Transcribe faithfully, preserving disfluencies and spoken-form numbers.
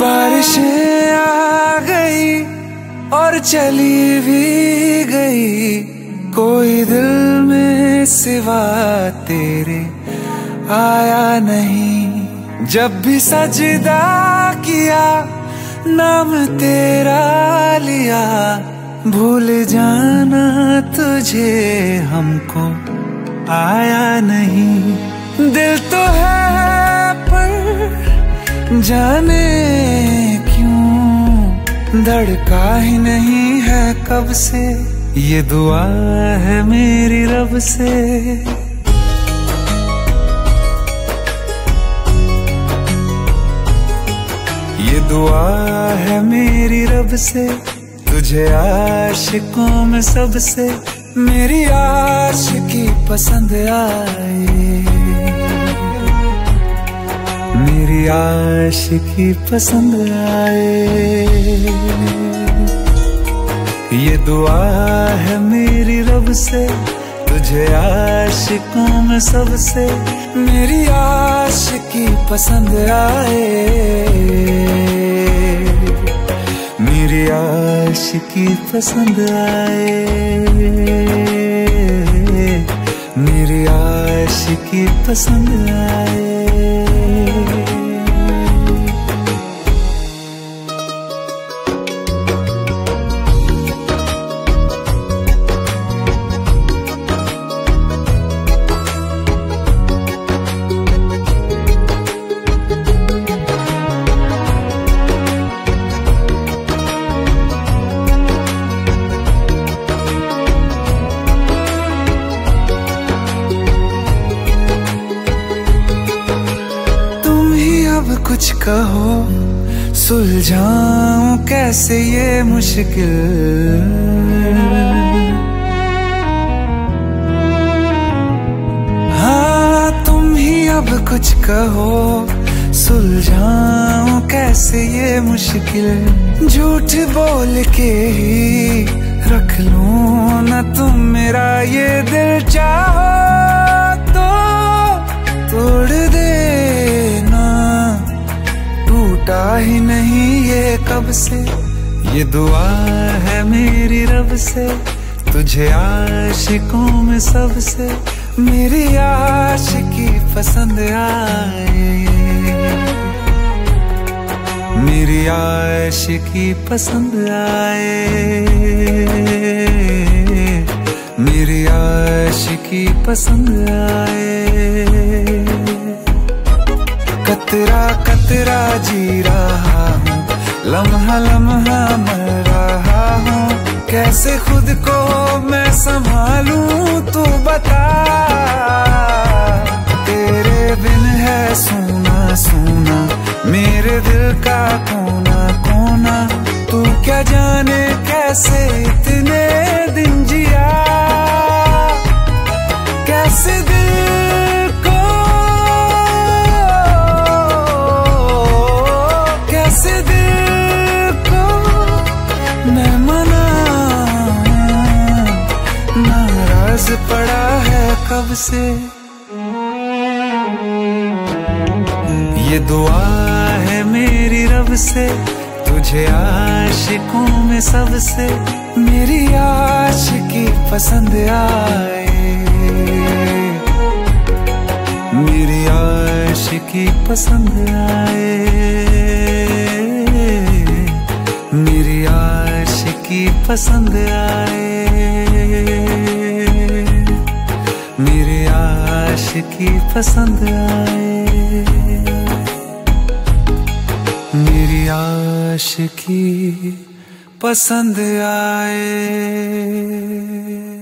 बारिशें आ गई और चली भी गई, कोई दिल में सिवा तेरे आया नहीं। जब भी सजदा किया नाम तेरा लिया, भूल जाना तुझे हमको आया नहीं। दिल तो है पर जाने क्यों धड़का ही नहीं है कब से, ये दुआ है मेरी रब से। ये दुआ है मेरी रब से, तुझे आशिकों में सबसे मेरी आशिकी पसंद आए, मेरी आशिकी पसंद आए। ये दुआ है मेरी रब से, तुझे आशिकों में सबसे मेरी आशिकी पसंद आए, मेरी आशिकी पसंद आए, मेरी आशिकी पसंद आए। कुछ कहो सुलझाऊं कैसे ये मुश्किल, हाँ तुम ही अब कुछ कहो सुलझाऊं कैसे ये मुश्किल। झूठ बोल के ही रख लूं ना तुम मेरा ये दिल, चाहो तो तोड़ देना, टूटा ही नहीं ये कब से। ये दुआ है मेरी रब से, तुझे आशिकों में सबसे मेरी आशिकी पसंद आए, मेरी आशिकी पसंद आए, मेरी आशिकी पसंद आए। कतरा कतरा जी रहा हूँ, लम्हा लम्हा मर रहा हूँ, कैसे खुद को मैं संभालूं तू बता। तेरे बिन है सूना सूना मेरे दिल का कोना कोना, तू क्या जाने कैसे इतने दिन जिया, कैसे दिल को कैसे दिल को मैं मनाऊं, नाराज पड़ा है कब से। ये दुआ है मेरी रब से, तुझे आशिकों में सबसे मेरी आशिकी पसंद आए, मेरी आशिकी पसंद आए, मेरी आशिकी पसंद आए, मेरी आशिकी पसंद आए, मेरी आशिकी पसंद आए।